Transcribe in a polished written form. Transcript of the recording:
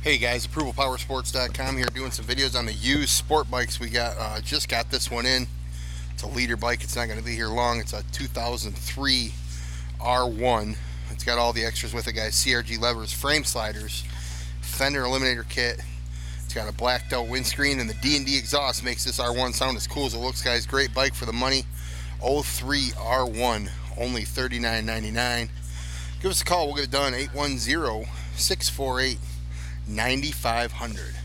Hey guys, ApprovalPowersports.com here doing some videos on the used sport bikes we got. Just got this one in. It's a leader bike. It's not going to be here long. It's a 2003 R1. It's got all the extras with it, guys. CRG levers, frame sliders, fender eliminator kit. It's got a blacked out windscreen, and the D&D exhaust makes this R1 sound as cool as it looks, guys. Great bike for the money. 03 R1, only $39.99. Give us a call. We'll get it done. 810-648-9500.